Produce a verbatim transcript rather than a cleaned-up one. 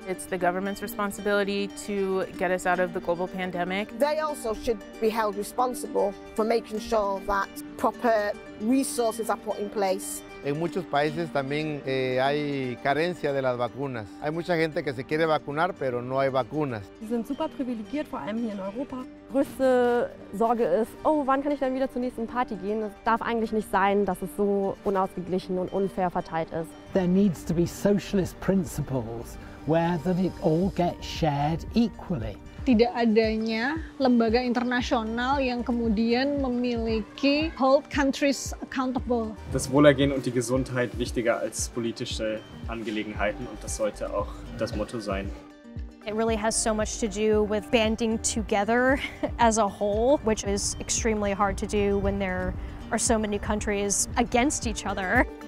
It's the government's responsibility to get us out of the global pandemic. They also should be held responsible for making sure that proper resources are put in place. En muchos países también eh, hay carencia de las vacunas. Hay mucha gente que se quiere vacunar, pero no hay vacunas. Sie sind super privilegiert, vor allem hier in Europa. Größte Sorge ist, oh, wann kann ich dann wieder zur nächsten Party gehen? Es darf eigentlich nicht sein, dass es so unausgeglichen und unfair verteilt ist. There needs to be socialist principles where that it all gets shared equally. Tidak adanya lembaga internasional yang kemudian memiliki hold countries accountable. Das Wohlergehen und die Gesundheit wichtiger als politische Angelegenheiten und das sollte auch das Motto sein. It really has so much to do with banding together as a whole, which is extremely hard to do when there are so many countries against each other.